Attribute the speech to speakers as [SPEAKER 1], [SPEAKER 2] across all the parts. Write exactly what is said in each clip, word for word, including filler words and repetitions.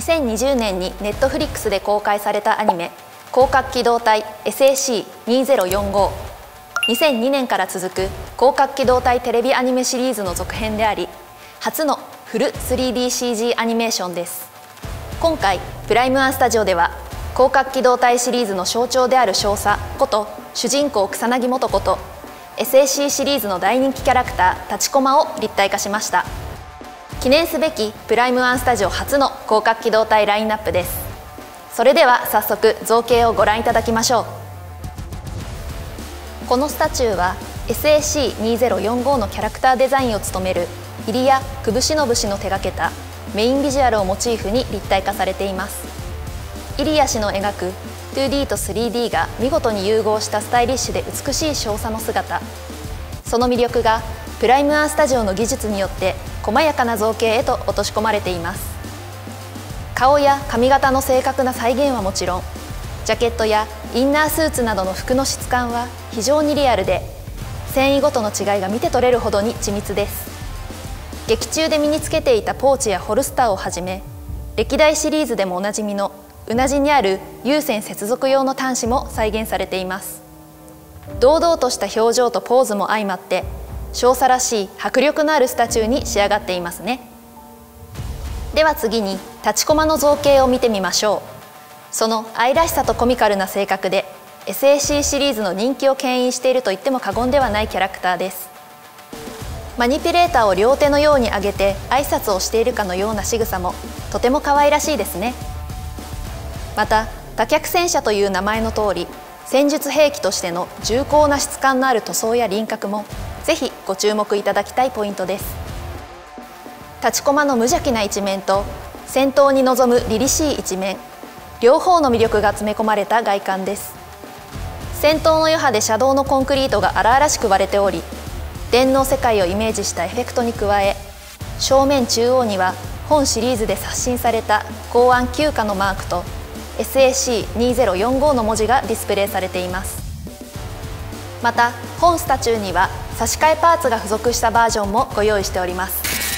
[SPEAKER 1] にせんにじゅうねんにネットフリックスで公開されたアニメ「広角機動隊 エスエーシーにせんよんじゅうご」にせんにねんから続く広角機動隊テレビアニメシリーズの続編であり、初のフル スリーディーシージー アニメーションです。今回プライムワンスタジオでは広角機動隊シリーズの象徴である少佐こと主人公草薙素子と エスエーシー シリーズの大人気キャラクター立ちこまを立体化しました。記念すべきプライムワンスタジオ初の広角機動隊ラインナップです。それでは早速造形をご覧いただきましょう。このスタチューは エスエーシーにせんよんじゅうご のキャラクターデザインを務める入谷久保忍氏の手掛けたメインビジュアルをモチーフに立体化されています。入谷氏の描く ツーディー と スリーディー が見事に融合したスタイリッシュで美しい少佐の姿、その魅力がプライムワンスタジオの技術によって細やかな造形へと落とし込まれています。顔や髪型の正確な再現はもちろん、ジャケットやインナースーツなどの服の質感は非常にリアルで、繊維ごとの違いが見て取れるほどに緻密です。劇中で身につけていたポーチやホルスターをはじめ、歴代シリーズでもおなじみのうなじにある有線接続用の端子も再現されています。堂々とした表情とポーズも相まって少佐らしい迫力のあるスタチューに仕上がっていますね。では次に立ちこまの造形を見てみましょう。その愛らしさとコミカルな性格で エスエーシー シリーズの人気を牽引していると言っても過言ではないキャラクターです。マニピュレーターを両手のように上げて挨拶をしているかのような仕草もとても可愛らしいですね。また多脚戦車という名前の通り、戦術兵器としての重厚な質感のある塗装や輪郭もぜひご注目いただきたいポイントです。立ちこまの無邪気な一面と戦闘に臨む凛々しい一面、両方の魅力が詰め込まれた外観です。戦闘の余波で車道のコンクリートが荒々しく割れており、電脳世界をイメージしたエフェクトに加え、正面中央には本シリーズで刷新された公安きゅう課のマークと エスエーシーにせんよんじゅうご の文字がディスプレイされています。また本スタチューには差し替えパーツが付属したバージョンもご用意しております。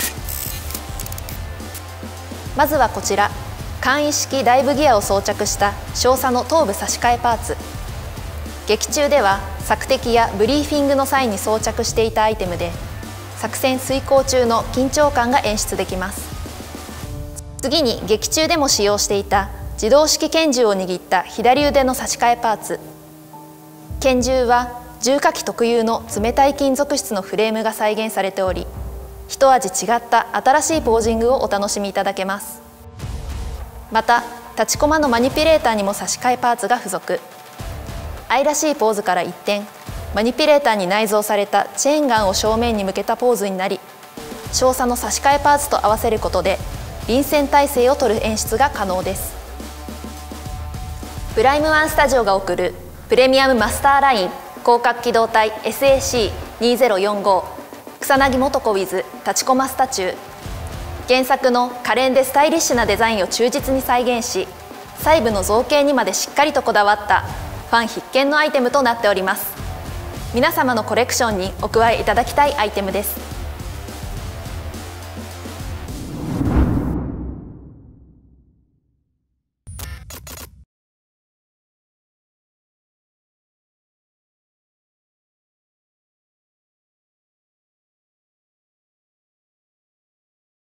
[SPEAKER 1] まずはこちら、簡易式ダイブギアを装着した少佐の頭部差し替えパーツ。劇中では索敵やブリーフィングの際に装着していたアイテムで、作戦遂行中の緊張感が演出できます。次に劇中でも使用していた自動式拳銃を握った左腕の差し替えパーツ。拳銃は重火器特有の冷たい金属質のフレームが再現されており、一味違った新しいポージングをお楽しみいただけます。また立ちこまのマニピュレーターにも差し替えパーツが付属。愛らしいポーズから一転、マニピュレーターに内蔵されたチェーンガンを正面に向けたポーズになり、少佐の差し替えパーツと合わせることで臨戦態勢を取る演出が可能です。プライムワンスタジオが送るプレミアムマスターライン広角機動隊 エスエーシーにせんよんじゅうご 草薙素子 with 立ちこまスタチュー。原作の可憐でスタイリッシュなデザインを忠実に再現し、細部の造形にまでしっかりとこだわったファン必見のアイテムとなっております。皆様のコレクションにお加えいただきたいアイテムです。